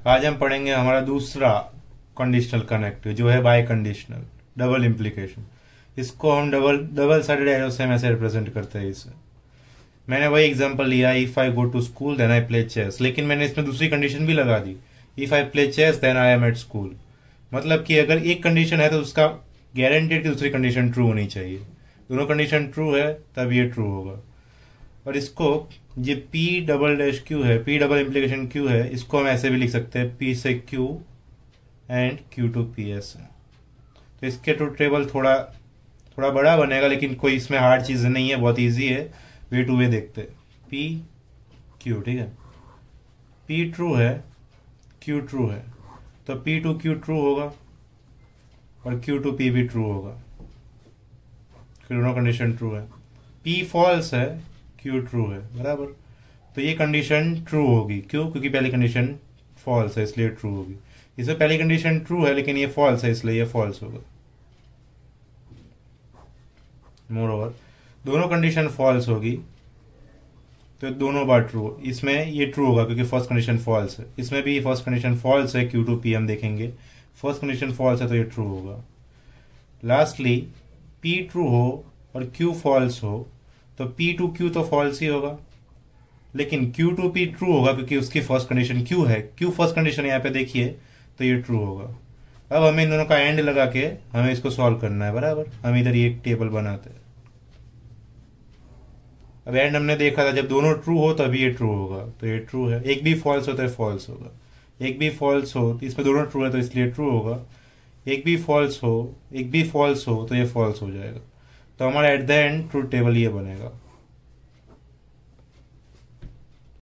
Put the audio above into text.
आज हम पढ़ेंगे हमारा दूसरा कंडीशनल कनेक्टिव जो है बाय कंडीशनल डबल इम्प्लीकेशन। इसको हम डबल साइडेड एरो से हम ऐसे रिप्रेजेंट करते हैं इसे। मैंने वही एग्जांपल लिया, if I go to school then I play chess, लेकिन मैंने इसमें दूसरी कंडीशन भी लगा दी, if I play chess then I am at school. मतलब कि अगर एक कंडीशन है तो उसका गारंटेड की दूसरी कंडीशन ट्रू होनी चाहिए। दोनों कंडीशन ट्रू है तब ये ट्रू होगा। और इसको ये P डबल डैश Q है, P डबल इम्प्लीकेशन Q है, इसको हम ऐसे भी लिख सकते हैं P से Q and Q to PS है। तो इसके ट्रूथ टेबल थोड़ा थोड़ा बड़ा बनेगा, लेकिन कोई इसमें हार्ड चीज नहीं है, बहुत इजी है। वे टू वे देखते हैं। P Q, ठीक है, P ट्रू है, Q ट्रू है, तो P टू Q ट्रू होगा और Q टू P भी ट्रू होगा, दोनों कंडीशन ट्रू है। P फॉल्स है, Q ट्रू है, बराबर। तो ये कंडीशन ट्रू होगी, क्यों? क्योंकि पहली कंडीशन फॉल्स है इसलिए ट्रू होगी। इसमें पहली कंडीशन ट्रू है लेकिन ये फॉल्स है इसलिए ये फॉल्स होगा। मोर ओवर दोनों कंडीशन फॉल्स होगी तो दोनों बार ट्रू। इसमें ये ट्रू होगा क्योंकि फर्स्ट कंडीशन फॉल्स है, इसमें भी फर्स्ट कंडीशन फॉल्स है, Q टू P हम देखेंगे, फर्स्ट कंडीशन फॉल्स है तो ये ट्रू होगा। लास्टली P ट्रू हो और Q फॉल्स हो तो P टू Q तो फॉल्स ही होगा, लेकिन Q टू P ट्रू होगा क्योंकि उसकी फर्स्ट कंडीशन Q है, Q फर्स्ट कंडीशन यहाँ पे देखिए तो ये ट्रू होगा। अब हमें इन दोनों का एंड लगा के हमें इसको सॉल्व करना है, बराबर। हम इधर ये एक टेबल बनाते हैं। अब एंड हमने देखा था जब दोनों ट्रू हो तभी ये ट्रू होगा, तो ये ट्रू है। एक भी फॉल्स हो तो ये फॉल्स होगा, एक भी फॉल्स हो तो इसमें दोनों ट्रू है तो इसलिए ट्रू होगा, एक भी फॉल्स हो तो ये फॉल्स हो जाएगा। तो हमारा at the end truth table ये बनेगा।